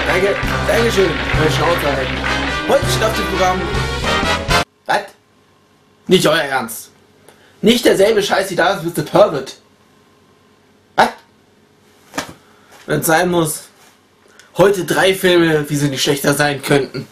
Danke, Dankeschön. Meine Schnauze halten. Heute steht auf dem Programm... Was? Nicht euer Ernst. Nicht derselbe Scheiß wie da ist mit The Pervert. Was? Wenn es sein muss. Heute 3 Filme, wie sie nicht schlechter sein könnten.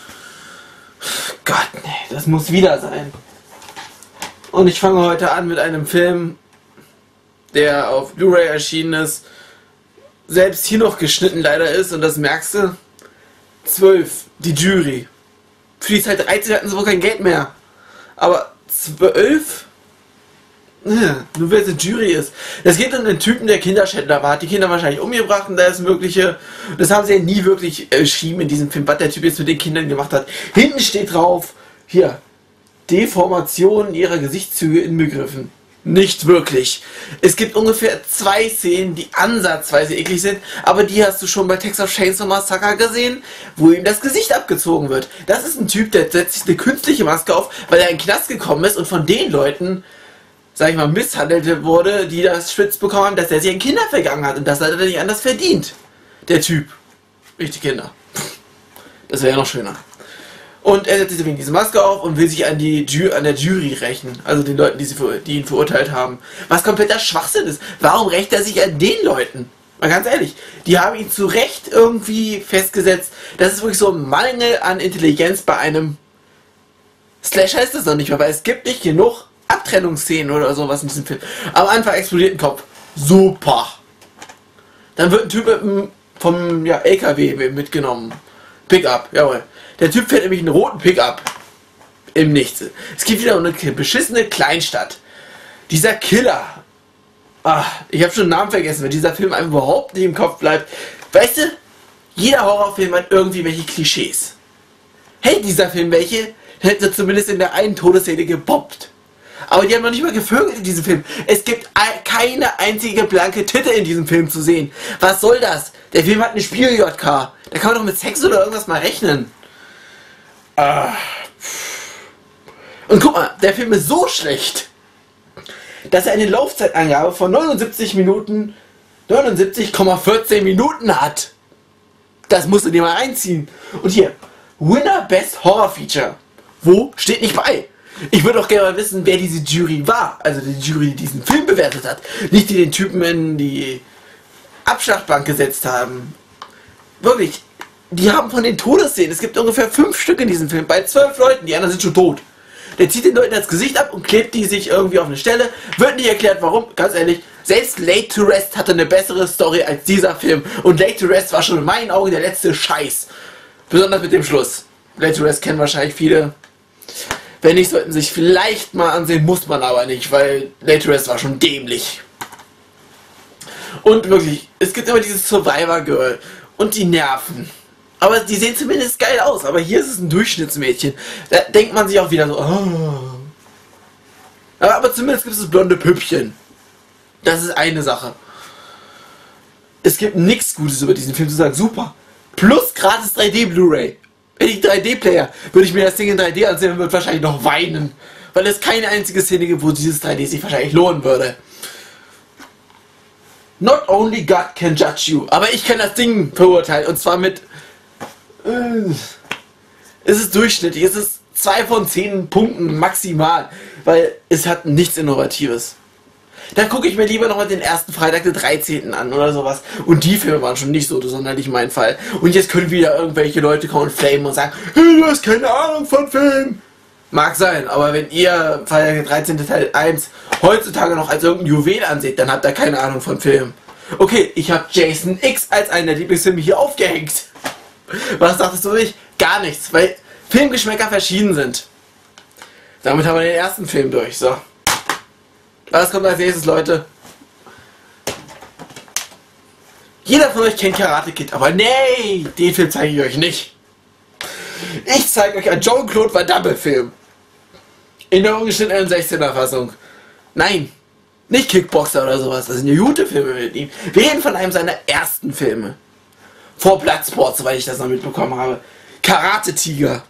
Gott, nee, das muss wieder sein. Und ich fange heute an mit einem Film, der auf Blu-ray erschienen ist, selbst hier noch geschnitten leider ist, und das merkst du. 12, die Jury. Für die Zeit 13 hatten sie wohl kein Geld mehr. Aber 12? Ja, nur wer die Jury ist. Das geht um einen Typen, der Kinderschändler war, hat die Kinder wahrscheinlich umgebracht und da ist Mögliche. Das haben sie ja nie wirklich beschrieben in diesem Film, was der Typ jetzt mit den Kindern gemacht hat. Hinten steht drauf, hier, Deformationen ihrer Gesichtszüge inbegriffen. Nicht wirklich. Es gibt ungefähr 2 Szenen, die ansatzweise eklig sind, aber die hast du schon bei Texas Chainsaw Massacre gesehen, wo ihm das Gesicht abgezogen wird. Das ist ein Typ, der setzt sich eine künstliche Maske auf, weil er in den Knast gekommen ist und von den Leuten, sag ich mal, misshandelt wurde, die das Schwitz bekommen haben, dass er sich an Kinder vergangen hat und das hat er nicht anders verdient. Der Typ. Nicht die Kinder. Das wäre ja noch schöner. Und er setzt sich wegen diese Maske auf und will sich an der Jury rächen. Also den Leuten, die ihn verurteilt haben. Was kompletter Schwachsinn ist. Warum rächt er sich an den Leuten? Mal ganz ehrlich. Die haben ihn zu Recht irgendwie festgesetzt. Das ist wirklich so ein Mangel an Intelligenz bei einem Slash heißt das noch nicht mal, weil es gibt nicht genug Abtrennungsszenen oder sowas in diesem Film. Am Anfang explodiert ein Kopf. Super. Dann wird ein Typ vom LKW mitgenommen. Pickup, jawohl. Der Typ fährt nämlich einen roten Pickup. Im Nichts. Es gibt wieder eine beschissene Kleinstadt. Dieser Killer. Ich habe schon den Namen vergessen, weil dieser Film einem überhaupt nicht im Kopf bleibt. Weißt du, jeder Horrorfilm hat irgendwie welche Klischees. Hätte dieser Film welche, hätte zumindest in der einen Todesszene geboppt. Aber die haben noch nicht mal gevögelt in diesem Film. Es gibt keine einzige blanke Titte in diesem Film zu sehen. Was soll das? Der Film hat eine Spiel-JK. Da kann man doch mit Sex oder irgendwas mal rechnen. Und guck mal, der Film ist so schlecht, dass er eine Laufzeitangabe von 79,14 Minuten hat. Das musst du dir mal reinziehen. Und hier, Winner Best Horror Feature. Wo? Steht nicht bei. Ich würde auch gerne mal wissen, wer diese Jury war. Also die Jury, die diesen Film bewertet hat. Nicht die den Typen in die Abschlachtbank gesetzt haben. Wirklich. Die haben von den Todesszenen, es gibt ungefähr 5 Stück in diesem Film, bei 12 Leuten, die anderen sind schon tot. Der zieht den Leuten das Gesicht ab und klebt die sich irgendwie auf eine Stelle. Wird nicht erklärt, warum. Ganz ehrlich, selbst Laid to Rest hatte eine bessere Story als dieser Film. Und Laid to Rest war schon in meinen Augen der letzte Scheiß. Besonders mit dem Schluss. Laid to Rest kennen wahrscheinlich viele. Wenn nicht, sollten sich vielleicht mal ansehen, muss man aber nicht, weil Laid to Rest war schon dämlich. Und wirklich, es gibt immer dieses Survivor Girl und die nerven. Aber die sehen zumindest geil aus. Aber hier ist es ein Durchschnittsmädchen. Da denkt man sich auch wieder so, oh. Aber zumindest gibt es das blonde Püppchen. Das ist eine Sache. Es gibt nichts Gutes über diesen Film zu sagen. Super. Plus gratis 3D Blu-ray. Wenn ich 3D-Player, würde ich mir das Ding in 3D ansehen und würde wahrscheinlich noch weinen. Weil es keine einzige Szene gibt, wo dieses 3D sich wahrscheinlich lohnen würde. Not only God can judge you. Aber ich kann das Ding verurteilen. Und zwar mit... Es ist durchschnittlich, es ist 2 von 10 Punkten maximal, weil es hat nichts Innovatives. Da gucke ich mir lieber noch mal den ersten Freitag, den 13. an oder sowas. Und die Filme waren schon nicht so sonderlich mein Fall. Und jetzt können wieder irgendwelche Leute kommen und flamen und sagen, hey, du hast keine Ahnung von Film. Mag sein, aber wenn ihr Freitag, der 13. Teil 1 heutzutage noch als irgendein Juwel anseht, dann habt ihr keine Ahnung von Film. Okay, ich habe Jason X als einen der Lieblingsfilme hier aufgehängt. Was dachtest du nicht? Gar nichts, weil Filmgeschmäcker verschieden sind. Damit haben wir den ersten Film durch. So. Was kommt als nächstes, Leute? Jeder von euch kennt Karate Kid, aber nee, den Film zeige ich euch nicht. Ich zeige euch einen Jean-Claude Van Damme Film. In der ungeschnittenen 16er Fassung. Nein, nicht Kickboxer oder sowas. Das sind ja gute Filme mit ihm. Wir reden von einem seiner ersten Filme. Vor Bloodsport, soweit ich das noch mitbekommen habe. Karate Tiger.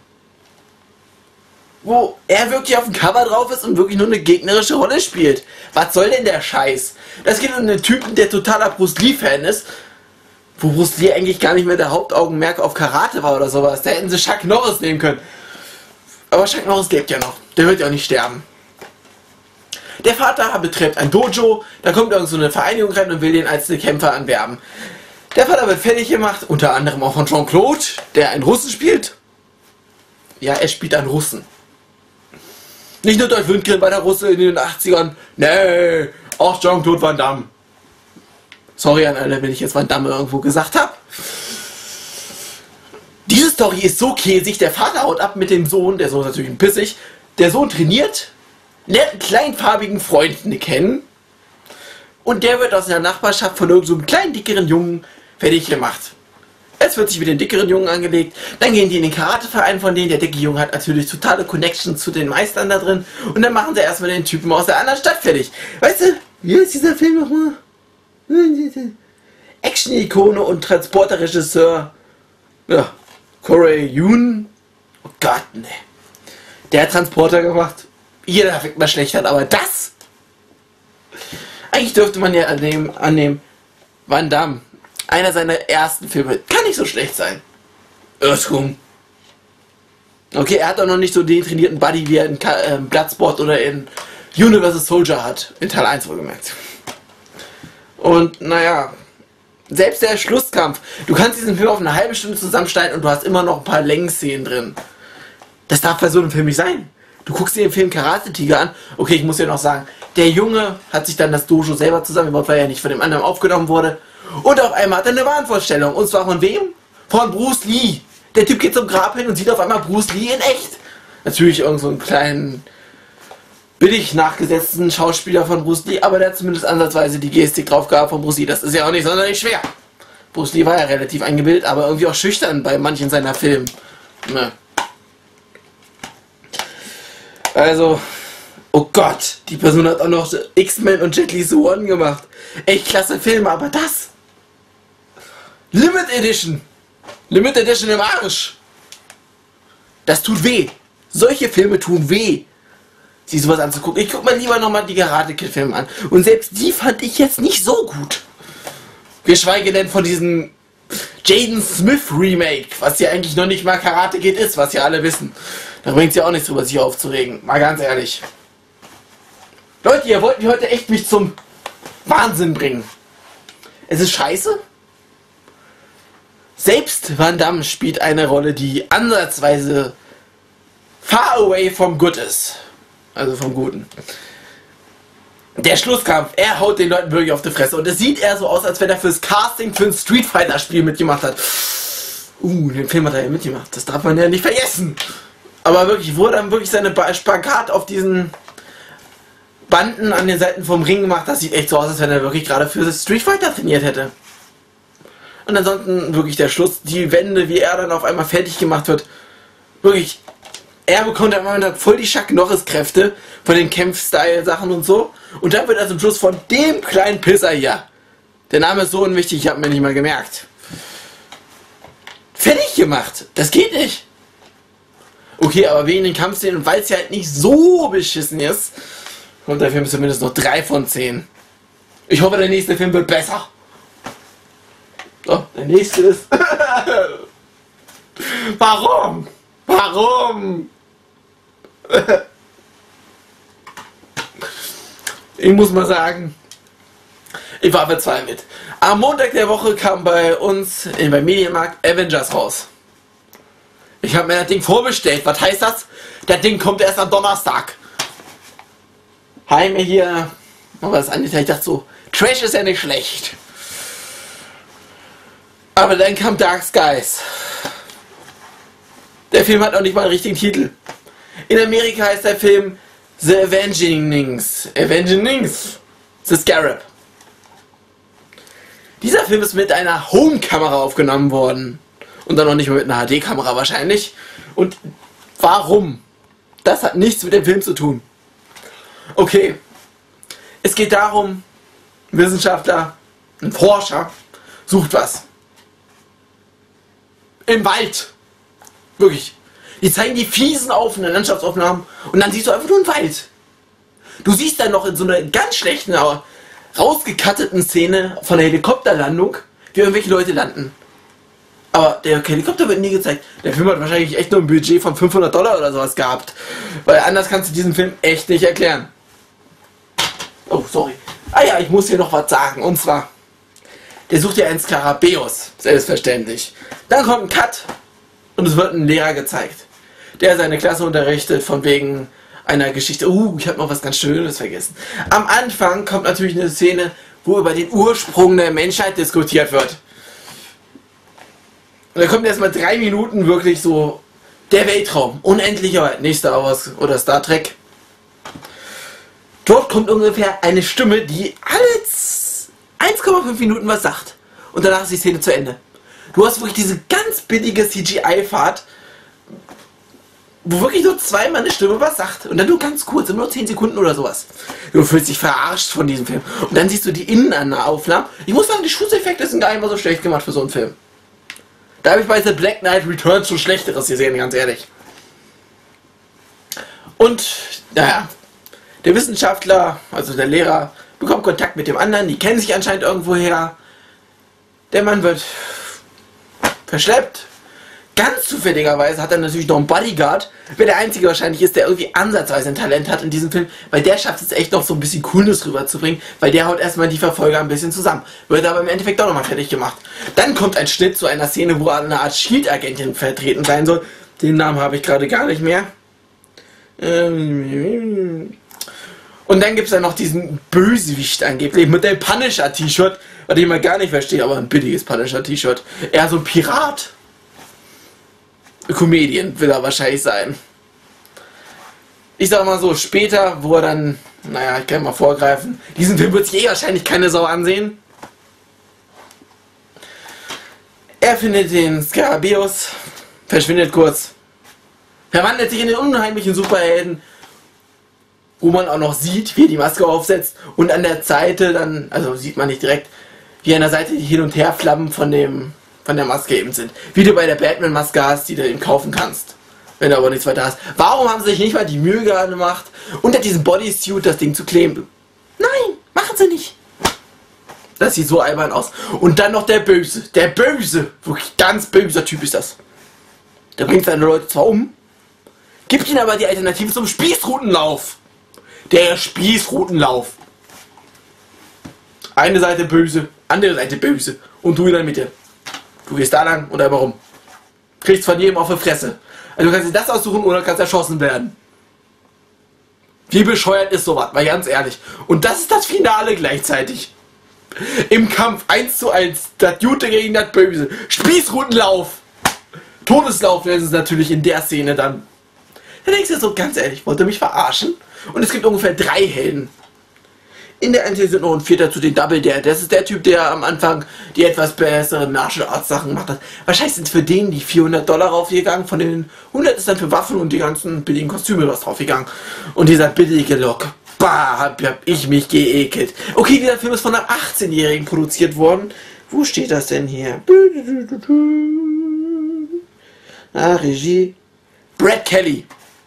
Wo er wirklich auf dem Cover drauf ist und wirklich nur eine gegnerische Rolle spielt. Was soll denn der Scheiß? Das geht um einen Typen, der totaler Bruce Lee-Fan ist. wo Bruce Lee eigentlich gar nicht mehr der Hauptaugenmerk auf Karate war oder sowas. Da hätten sie Chuck Norris nehmen können. Aber Chuck Norris lebt ja noch. Der wird ja auch nicht sterben. Der Vater betreibt ein Dojo, da kommt irgend so eine Vereinigung rein und will den als Kämpfer anwerben. Der Vater wird fertig gemacht, unter anderem auch von Jean-Claude, der einen Russen spielt. Ja, er spielt einen Russen. Nicht nur Dolph Lundgren war der Russe in den 80ern. Nee, auch Jean-Claude Van Damme. Sorry an alle, wenn ich jetzt Van Damme irgendwo gesagt habe. Diese Story ist so käsig, der Vater haut ab mit dem Sohn, der Sohn ist natürlich ein Pissig. Der Sohn trainiert, lernt einen kleinfarbigen Freund kennen und der wird aus der Nachbarschaft von irgendeinem so kleinen, dickeren Jungen fertig gemacht. Es wird sich mit den dickeren Jungen angelegt, dann gehen die in den Karateverein von denen, der dicke Junge hat natürlich totale Connection zu den Meistern da drin und dann machen sie erstmal den Typen aus der anderen Stadt fertig. Weißt du, wie ist dieser Film nochmal? Action-Ikone und Transporter-Regisseur, ja, Corey Yuen. Oh Gott, ne. Der hat Transporter gemacht. Jeder fängt mal schlecht an, aber das? Eigentlich dürfte man ja annehmen, Van Damme, einer seiner ersten Filme, kann nicht so schlecht sein. Earthquake. Okay, er hat auch noch nicht so den trainierten Buddy, wie er in Bloodsport oder in Universal Soldier hat. In Teil 1 wohlgemerkt. Und naja, selbst der Schlusskampf, du kannst diesen Film auf eine halbe Stunde zusammenschneiden und du hast immer noch ein paar Längenszenen drin. Das darf bei so einem Film nicht sein. Du guckst dir den Film Karate Tiger an. Okay, ich muss dir noch sagen, der Junge hat sich dann das Dojo selber zusammengebaut, weil er nicht von dem anderen aufgenommen wurde. Und auf einmal hat er eine Wahnvorstellung. Und zwar von wem? Von Bruce Lee. Der Typ geht zum Grab hin und sieht auf einmal Bruce Lee in echt. Natürlich irgend so einen kleinen, billig nachgesetzten Schauspieler von Bruce Lee, aber der hat zumindest ansatzweise die Gestik drauf gehabt von Bruce Lee. Das ist ja auch nicht sonderlich schwer. Bruce Lee war ja relativ eingebildet, aber irgendwie auch schüchtern bei manchen seiner Filme. Ne. Also, oh Gott, die Person hat auch noch X-Men und Jet Li Swan gemacht. Echt klasse Filme, aber das? Limit Edition. Limit Edition im Arsch. Das tut weh. Solche Filme tun weh, sich sowas anzugucken. Ich guck mal lieber nochmal die Karate Kid Filme an. Und selbst die fand ich jetzt nicht so gut. Geschweige denn von diesem Jaden Smith Remake, was ja eigentlich noch nicht mal Karate Kid ist, was ja alle wissen. Da bringt es ja auch nichts drüber, sich aufzuregen. Mal ganz ehrlich. Leute, ihr wollt mich heute echt mich zum Wahnsinn bringen. Es ist scheiße. Selbst Van Damme spielt eine Rolle, die ansatzweise far away from good ist. Also vom Guten. Der Schlusskampf, er haut den Leuten wirklich auf die Fresse. Und es sieht eher so aus, als wenn er fürs Casting für ein Street Fighter Spiel mitgemacht hat. Den Film hat er ja mitgemacht. Das darf man ja nicht vergessen. Aber wirklich, wo er dann wirklich seine Spagat auf diesen Banden an den Seiten vom Ring gemacht, das sieht echt so aus, als wenn er wirklich gerade für das Street Fighter trainiert hätte. Und ansonsten wirklich der Schluss, die Wende, wie er dann auf einmal fertig gemacht wird. Wirklich, er bekommt dann voll die Chuck Norris Kräfte von den Kämpf-Style-Sachen und so. Und dann wird er zum Schluss von dem kleinen Pisser hier, der Name ist so unwichtig, ich habe mir nicht mal gemerkt, fertig gemacht. Das geht nicht. Okay, aber wegen den Kampfszenen und weil es ja halt nicht so beschissen ist, kommt der Film zumindest noch 3 von 10. Ich hoffe, der nächste Film wird besser. So, der nächste ist... Warum? Warum? Ich muss mal sagen, ich war verzweifelt. Am Montag der Woche kam bei uns beim Medienmarkt Avengers raus. Ich habe mir das Ding vorbestellt. Was heißt das? Das Ding kommt erst am Donnerstag. Heim hier. Aber das andere, ich dachte so, Trash ist ja nicht schlecht. Aber dann kam Dark Skies. Der Film hat auch nicht mal einen richtigen Titel. In Amerika heißt der Film The Avengeings. The Scarab. Dieser Film ist mit einer Home-Kamera aufgenommen worden. Und dann noch nicht mal mit einer HD-Kamera wahrscheinlich. Und warum? Das hat nichts mit dem Film zu tun. Okay. Es geht darum, ein Wissenschaftler, ein Forscher, sucht was. Im Wald. Wirklich. Die zeigen die fiesen Landschaftsaufnahmen und dann siehst du einfach nur einen Wald. Du siehst dann noch in so einer ganz schlechten, rausgekatteten Szene von der Helikopterlandung, wie irgendwelche Leute landen. Aber der Helikopter wird nie gezeigt. Der Film hat wahrscheinlich echt nur ein Budget von $500 oder sowas gehabt. Weil anders kannst du diesen Film echt nicht erklären. Oh, sorry. Ah ja, ich muss hier noch was sagen. Und zwar, der sucht ja einen Skarabäus. Selbstverständlich. Dann kommt ein Cut und es wird ein Lehrer gezeigt, der seine Klasse unterrichtet von wegen einer Geschichte. Ich habe noch was ganz Schönes vergessen. Am Anfang kommt natürlich eine Szene, wo über den Ursprung der Menschheit diskutiert wird. Und da kommt erstmal 3 Minuten wirklich so der Weltraum, unendlicher Welt, nicht Star Wars oder Star Trek. Dort kommt ungefähr eine Stimme, die alle 1,5 Minuten was sagt. Und danach ist die Szene zu Ende. Du hast wirklich diese ganz billige CGI-Fahrt, wo wirklich nur zweimal eine Stimme was sagt. Und dann nur ganz kurz, nur 10 Sekunden oder sowas. Du fühlst dich verarscht von diesem Film. Und dann siehst du die Innenaufnahmen. Ich muss sagen, die Schusseffekte sind gar nicht mal so schlecht gemacht für so einen Film. Da habe ich bei The Black Knight Returns schon Schlechteres gesehen, ganz ehrlich. Und, naja, der Wissenschaftler, also der Lehrer, bekommt Kontakt mit dem anderen. Die kennen sich anscheinend irgendwoher. Der Mann wird verschleppt. Ganz zufälligerweise hat er natürlich noch einen Bodyguard, wer der einzige wahrscheinlich ist, der irgendwie ansatzweise ein Talent hat in diesem Film, weil der schafft es echt noch so ein bisschen Coolness rüberzubringen, weil der haut erstmal die Verfolger ein bisschen zusammen. Wird aber im Endeffekt auch nochmal fertig gemacht. Dann kommt ein Schnitt zu einer Szene, wo eine Art Shield-Agentin vertreten sein soll. Den Namen habe ich gerade gar nicht mehr. Und dann gibt es dann noch diesen Bösewicht angeblich mit dem Punisher-T-Shirt, was ich mal gar nicht verstehe, aber ein billiges Punisher-T-Shirt. Er so ein Pirat. Comedian will er wahrscheinlich sein. Ich sag mal so, später, wo er dann, naja, ich kann mal vorgreifen, diesen Film wird sich wahrscheinlich keine Sau ansehen. Er findet den Skarabäus, verschwindet kurz, verwandelt sich in den unheimlichen Superhelden, wo man auch noch sieht, wie er die Maske aufsetzt und an der Seite dann, also sieht man nicht direkt, wie an der Seite die Hin- und Herflammen von der Maske eben sind. Wie du bei der Batman-Maske hast, die du eben kaufen kannst. Wenn du aber nichts weiter hast. Warum haben sie sich nicht mal die Mühe gemacht, unter diesem Bodysuit das Ding zu kleben? Nein, machen sie nicht. Das sieht so albern aus. Und dann noch der Böse. Der Böse. Wirklich ganz böser Typ ist das. Der bringt seine Leute zwar um, gibt ihnen aber die Alternative zum Spießrutenlauf. Der Spießrutenlauf. Eine Seite böse, andere Seite böse. Und du in der Mitte. Du gehst da lang oder immer rum. Kriegst von jedem auf die Fresse. Also du kannst dir das aussuchen oder kannst erschossen werden. Wie bescheuert ist sowas, mal ganz ehrlich. Und das ist das Finale gleichzeitig. Im Kampf 1:1. Das Gute gegen das Böse. Spießrutenlauf. Todeslauf ist es natürlich in der Szene dann. Da denkst du so, ganz ehrlich, wollt ihr mich verarschen? Und es gibt ungefähr 3 Helden. In der NT sind noch ein 4. zu den Double Dare. Das ist der Typ, der am Anfang die etwas besseren Martial Arts Sachen gemacht hat. Wahrscheinlich sind für den die $400 raufgegangen. Von den 100 ist dann für Waffen und die ganzen billigen Kostüme was draufgegangen. Und dieser billige Look. Bah, hab ich mich geekelt. Okay, dieser Film ist von einem 18-Jährigen produziert worden. Wo steht das denn hier? Regie. Brad Kelly.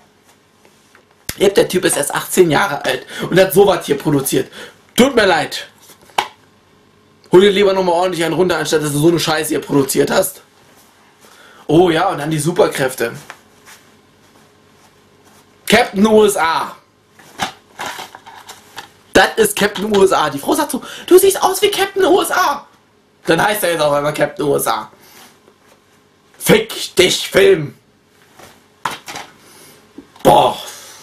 Der Typ ist erst 18 Jahre alt und hat sowas hier produziert. Tut mir leid. Hol dir lieber nochmal ordentlich einen runter, anstatt dass du so eine Scheiße hier produziert hast. Oh ja, und dann die Superkräfte. Captain USA. Das ist Captain USA. Die Frau sagt so, du siehst aus wie Captain USA. Dann heißt er jetzt auch einmal Captain USA. Fick dich, Film. Boah.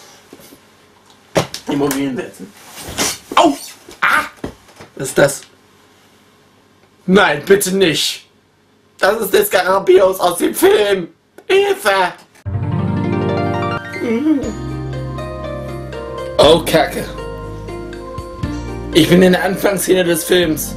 Immobilien setzen. Au! Ah! Was ist das? Nein, bitte nicht. Das ist der Skarabäus aus dem Film. Hilfe! Oh, Kacke. Ich bin in der Anfangsszene des Films.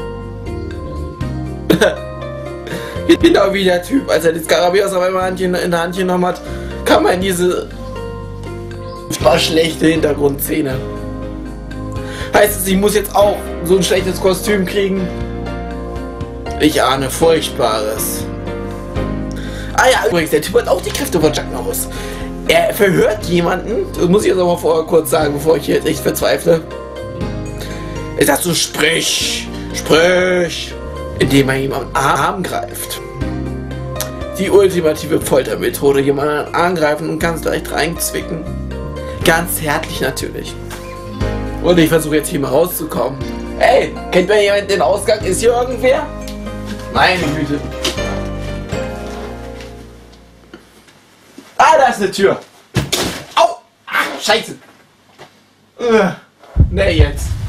Genau wie der Typ, als er den Skarabäus auf einmal in der Hand genommen hat, kam er in diese schlechte Hintergrundszene. Heißt es, ich muss jetzt auch so ein schlechtes Kostüm kriegen? Ich ahne Furchtbares. Ah ja, übrigens, der Typ hat auch die Kräfte von Chuck Norris. Er verhört jemanden, das muss ich jetzt auch mal vorher kurz sagen, bevor ich hier jetzt echt verzweifle. Er sagt so, sprich. indem er ihm am Arm greift. Die ultimative Foltermethode, jemanden am Arm greifen und ganz leicht reinzwicken. Ganz zärtlich natürlich. Und ich versuche jetzt hier mal rauszukommen. Hey, kennt mir jemand den Ausgang? Ist hier irgendwer? Meine Güte. Ah, da ist eine Tür. Au! Ach, Scheiße. Ne, jetzt.